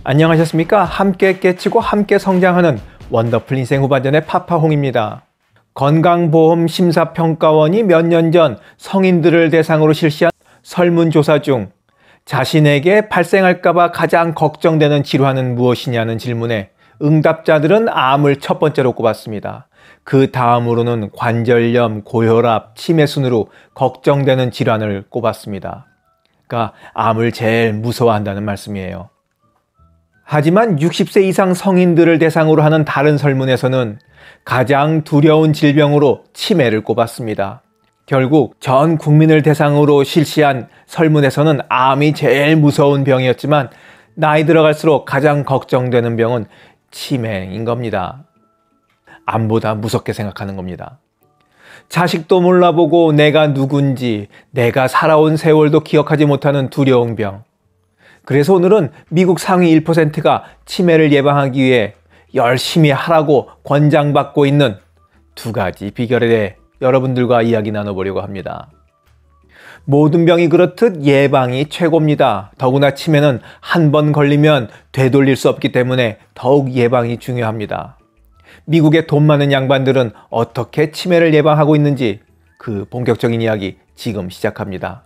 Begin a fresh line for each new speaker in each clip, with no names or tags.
안녕하셨습니까? 함께 깨치고 함께 성장하는 원더풀 인생 후반전의 파파홍입니다. 건강보험심사평가원이 몇 년 전 성인들을 대상으로 실시한 설문조사 중 자신에게 발생할까봐 가장 걱정되는 질환은 무엇이냐는 질문에 응답자들은 암을 첫 번째로 꼽았습니다. 그 다음으로는 관절염, 고혈압, 치매 순으로 걱정되는 질환을 꼽았습니다. 그러니까 암을 제일 무서워한다는 말씀이에요. 하지만 60세 이상 성인들을 대상으로 하는 다른 설문에서는 가장 두려운 질병으로 치매를 꼽았습니다. 결국 전 국민을 대상으로 실시한 설문에서는 암이 제일 무서운 병이었지만 나이 들어갈수록 가장 걱정되는 병은 치매인 겁니다. 암보다 무섭게 생각하는 겁니다. 자식도 몰라보고 내가 누군지, 내가 살아온 세월도 기억하지 못하는 두려운 병. 그래서 오늘은 미국 상위 1%가 치매를 예방하기 위해 열심히 하라고 권장받고 있는 두 가지 비결에 대해 여러분들과 이야기 나눠보려고 합니다. 모든 병이 그렇듯 예방이 최고입니다. 더구나 치매는 한 번 걸리면 되돌릴 수 없기 때문에 더욱 예방이 중요합니다. 미국의 돈 많은 양반들은 어떻게 치매를 예방하고 있는지 그 본격적인 이야기 지금 시작합니다.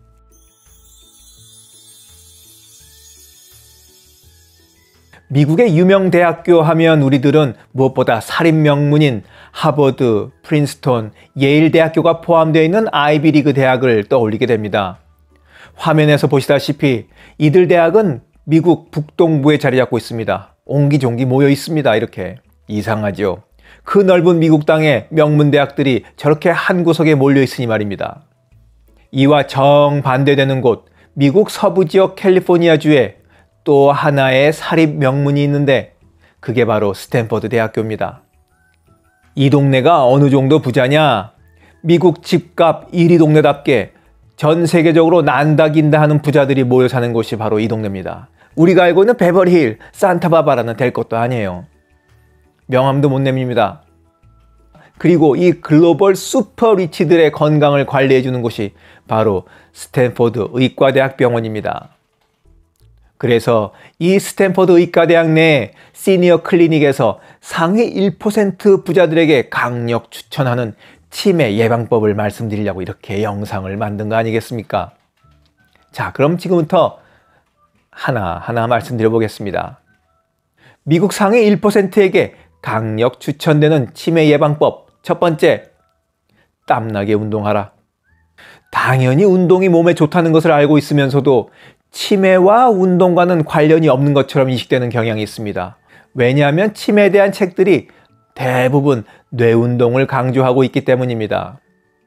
미국의 유명 대학교 하면 우리들은 무엇보다 살인 명문인 하버드, 프린스턴, 예일 대학교가 포함되어 있는 아이비리그 대학을 떠올리게 됩니다. 화면에서 보시다시피 이들 대학은 미국 북동부에 자리 잡고 있습니다. 옹기종기 모여 있습니다. 이렇게. 이상하죠. 그 넓은 미국 땅에 명문 대학들이 저렇게 한 구석에 몰려 있으니 말입니다. 이와 정반대되는 곳, 미국 서부 지역 캘리포니아주에 또 하나의 사립 명문이 있는데 그게 바로 스탠퍼드 대학교입니다. 이 동네가 어느 정도 부자냐? 미국 집값 1위 동네답게 전 세계적으로 난다긴다 하는 부자들이 모여 사는 곳이 바로 이 동네입니다. 우리가 알고 있는 베버리힐, 산타바바라는 될 것도 아니에요. 명함도 못 내밉니다. 그리고 이 글로벌 슈퍼 리치들의 건강을 관리해 주는 곳이 바로 스탠퍼드 의과대학병원입니다. 그래서 이 스탠퍼드 의과대학 내 시니어 클리닉에서 상위 1% 부자들에게 강력 추천하는 치매 예방법을 말씀드리려고 이렇게 영상을 만든 거 아니겠습니까? 자, 그럼 지금부터 하나하나 말씀드려 보겠습니다. 미국 상위 1%에게 강력 추천되는 치매 예방법. 첫 번째, 땀나게 운동하라. 당연히 운동이 몸에 좋다는 것을 알고 있으면서도 치매와 운동과는 관련이 없는 것처럼 인식되는 경향이 있습니다. 왜냐하면 치매에 대한 책들이 대부분 뇌운동을 강조하고 있기 때문입니다.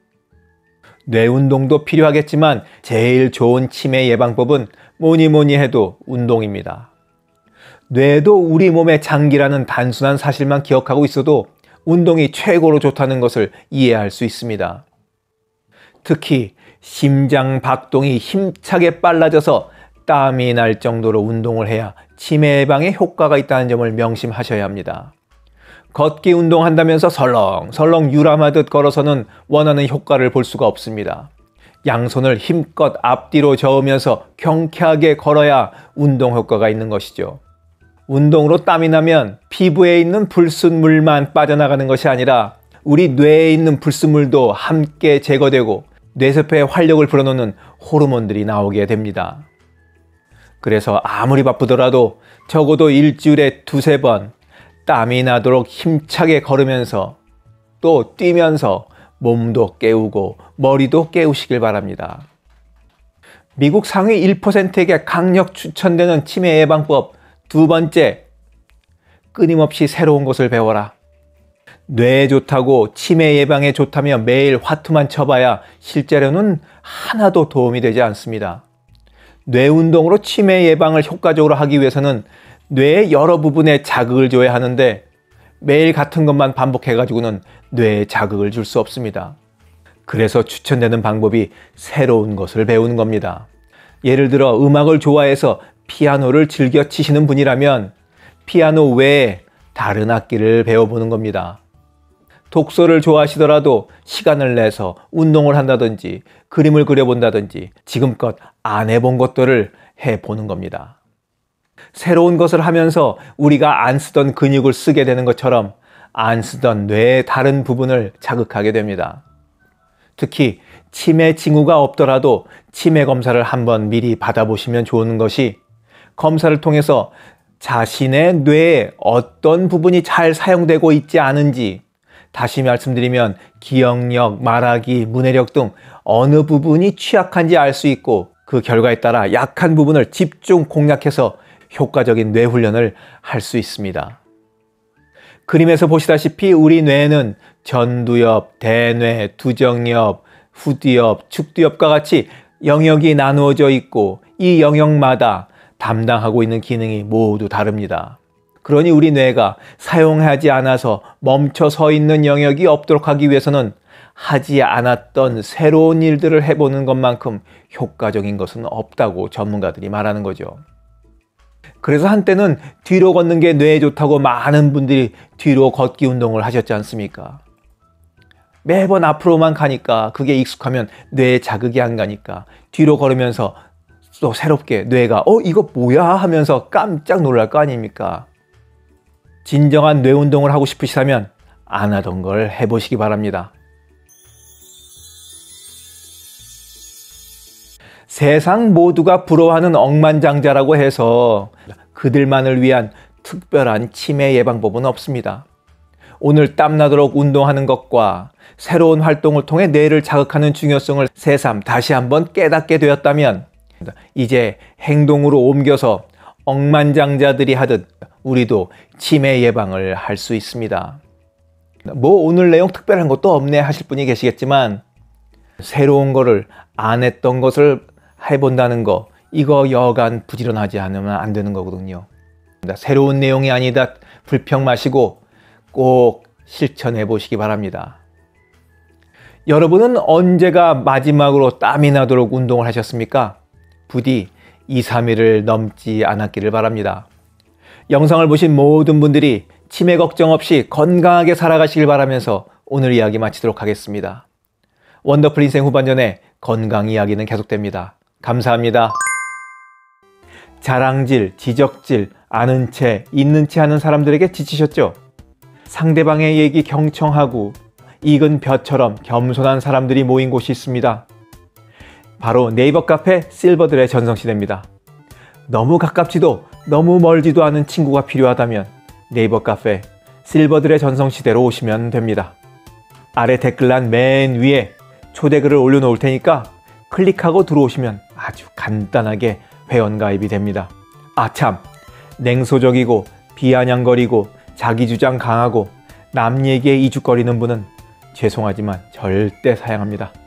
뇌운동도 필요하겠지만 제일 좋은 치매 예방법은 뭐니 해도 운동입니다. 뇌도 우리 몸의 장기라는 단순한 사실만 기억하고 있어도 운동이 최고로 좋다는 것을 이해할 수 있습니다. 특히 심장 박동이 힘차게 빨라져서 땀이 날 정도로 운동을 해야 치매 예방에 효과가 있다는 점을 명심하셔야 합니다. 걷기 운동한다면서 설렁설렁 유람하듯 걸어서는 원하는 효과를 볼 수가 없습니다. 양손을 힘껏 앞뒤로 저으면서 경쾌하게 걸어야 운동 효과가 있는 것이죠. 운동으로 땀이 나면 피부에 있는 불순물만 빠져나가는 것이 아니라 우리 뇌에 있는 불순물도 함께 제거되고 뇌세포에 활력을 불어넣는 호르몬들이 나오게 됩니다. 그래서 아무리 바쁘더라도 적어도 일주일에 2-3번 땀이 나도록 힘차게 걸으면서 또 뛰면서 몸도 깨우고 머리도 깨우시길 바랍니다. 미국 상위 1%에게 강력 추천되는 치매 예방법 두 번째, 끊임없이 새로운 것을 배워라. 뇌에 좋다고 치매 예방에 좋다며 매일 화투만 쳐봐야 실제로는 하나도 도움이 되지 않습니다. 뇌 운동으로 치매 예방을 효과적으로 하기 위해서는 뇌의 여러 부분에 자극을 줘야 하는데 매일 같은 것만 반복해가지고는 뇌에 자극을 줄 수 없습니다. 그래서 추천되는 방법이 새로운 것을 배우는 겁니다. 예를 들어 음악을 좋아해서 피아노를 즐겨 치시는 분이라면 피아노 외에 다른 악기를 배워보는 겁니다. 독서를 좋아하시더라도 시간을 내서 운동을 한다든지 그림을 그려본다든지 지금껏 안 해본 것들을 해보는 겁니다. 새로운 것을 하면서 우리가 안 쓰던 근육을 쓰게 되는 것처럼 안 쓰던 뇌의 다른 부분을 자극하게 됩니다. 특히 치매 징후가 없더라도 치매 검사를 한번 미리 받아보시면 좋은 것이, 검사를 통해서 자신의 뇌에 어떤 부분이 잘 사용되고 있지 않은지, 다시 말씀드리면 기억력, 말하기, 문해력 등 어느 부분이 취약한지 알 수 있고, 그 결과에 따라 약한 부분을 집중 공략해서 효과적인 뇌 훈련을 할 수 있습니다. 그림에서 보시다시피 우리 뇌에는 전두엽, 대뇌, 두정엽, 후두엽, 축두엽과 같이 영역이 나누어져 있고, 이 영역마다 담당하고 있는 기능이 모두 다릅니다. 그러니 우리 뇌가 사용하지 않아서 멈춰 서 있는 영역이 없도록 하기 위해서는 하지 않았던 새로운 일들을 해보는 것만큼 효과적인 것은 없다고 전문가들이 말하는 거죠. 그래서 한때는 뒤로 걷는 게 뇌에 좋다고 많은 분들이 뒤로 걷기 운동을 하셨지 않습니까? 매번 앞으로만 가니까, 그게 익숙하면 뇌에 자극이 안 가니까 뒤로 걸으면서 또 새롭게 뇌가 이거 뭐야 하면서 깜짝 놀랄 거 아닙니까? 진정한 뇌 운동을 하고 싶으시다면 안 하던 걸 해보시기 바랍니다. 세상 모두가 부러워하는 억만장자라고 해서 그들만을 위한 특별한 치매 예방법은 없습니다. 오늘 땀나도록 운동하는 것과 새로운 활동을 통해 뇌를 자극하는 중요성을 새삼 다시 한번 깨닫게 되었다면, 이제 행동으로 옮겨서 억만장자들이 하듯 우리도 치매 예방을 할 수 있습니다. 오늘 내용 특별한 것도 없네 하실 분이 계시겠지만, 새로운 거를 안 했던 것을 해본다는 거, 이거 여간 부지런하지 않으면 안 되는 거거든요. 새로운 내용이 아니다 불평 마시고 꼭 실천해 보시기 바랍니다. 여러분은 언제가 마지막으로 땀이 나도록 운동을 하셨습니까? 부디 2, 3일을 넘지 않았기를 바랍니다. 영상을 보신 모든 분들이 치매 걱정 없이 건강하게 살아가시길 바라면서 오늘 이야기 마치도록 하겠습니다. 원더풀 인생 후반전에 건강 이야기는 계속됩니다. 감사합니다. 자랑질, 지적질, 아는 채, 있는 채 하는 사람들에게 지치셨죠? 상대방의 얘기 경청하고 익은 벼처럼 겸손한 사람들이 모인 곳이 있습니다. 바로 네이버 카페 실버들의 전성시대입니다. 너무 가깝지도 너무 멀지도 않은 친구가 필요하다면 네이버 카페 실버들의 전성시대로 오시면 됩니다. 아래 댓글란 맨 위에 초대글을 올려놓을 테니까 클릭하고 들어오시면 아주 간단하게 회원가입이 됩니다. 아참, 냉소적이고 비아냥거리고 자기주장 강하고 남 얘기에 이죽거리는 분은 죄송하지만 절대 사양합니다.